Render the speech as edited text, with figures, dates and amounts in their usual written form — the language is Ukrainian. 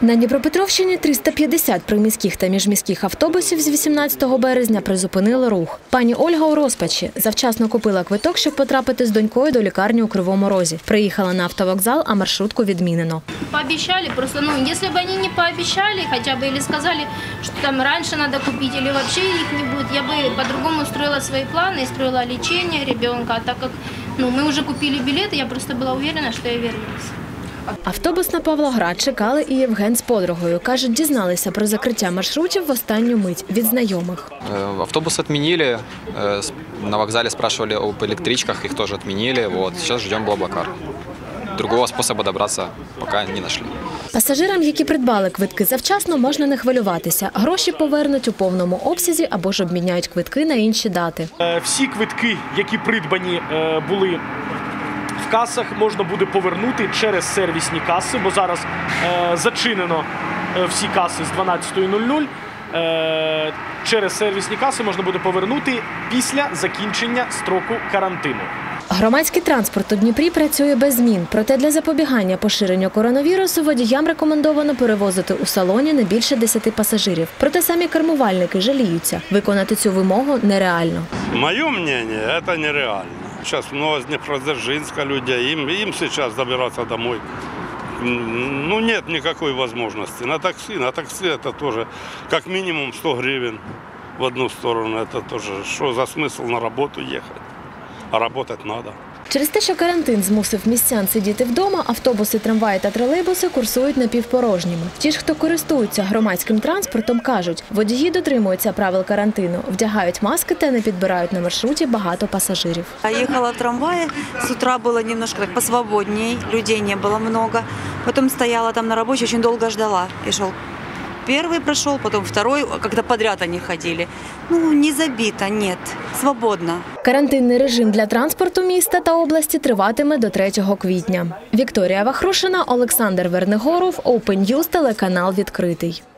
На Дніпропетровщині 350 приміських та міжміських автобусів з 18 березня призупинили рух. Пані Ольга у розпачі. Завчасно купила квиток, щоб потрапити з донькою до лікарні у Кривому Розі. Приїхала на автовокзал, а маршрутку відмінено. Пообещали, просто, если бы они не пообещали, хотя бы или сказали, что там раньше надо купить, или вообще их не будет, я бы по-другому строила свои планы, строила лечение ребенка. А так как мы уже купили билеты, я просто была уверена, что я вернусь. Автобус на Павлоград чекали і Євген з подругою. Кажуть, дізналися про закриття маршрутів в останню мить від знайомих. Автобус відмінили, на вокзалі спрашивали об електричках, їх теж відмінили. Зараз чекаємо Блаблакар. Другого способу добратися поки не знайшли. Пасажирам, які придбали квитки завчасно, можна не хвилюватися. Гроші повернуть у повному обсязі або ж обміняють квитки на інші дати. Всі квитки, які придбані були в касах, можна буде повернути через сервісні каси, бо зараз зачинено всі каси з 12:00. Через сервісні каси можна буде повернути після закінчення строку карантину. Громадський транспорт у Дніпрі працює без змін. Проте для запобігання поширенню коронавірусу водіям рекомендовано перевозити у салоні не більше 10 пасажирів. Проте самі кермувальники жаліються. Виконати цю вимогу нереально. Моє мнение, це нереально. Сейчас много с Днепродзержинска людей, им сейчас добираться домой. Нет никакой возможности. На такси это тоже как минимум 100 гривен в одну сторону. Это тоже, что за смысл на работу ехать? А работать надо. Через те, що карантин змусив містян сидіти вдома, автобуси, трамваї та тролейбуси курсують напівпорожніми. Ті ж, хто користуються громадським транспортом, кажуть, водії дотримуються правил карантину, вдягають маски та не підбирають на маршруті багато пасажирів. Я їхала в трамваї, з утра було немножко посвободнее, людей не було много. Потім стояла там на робочій, дуже довго ждала. Ішов первый прошел, потом второй, когда подряд они ходили. Не забито, нет, свободно. Карантинний режим для транспорту міста та області триватиме до 3 квітня. Вікторія Вахрушина, Олександр Вернигоров, Open News, телеканал «Відкритий».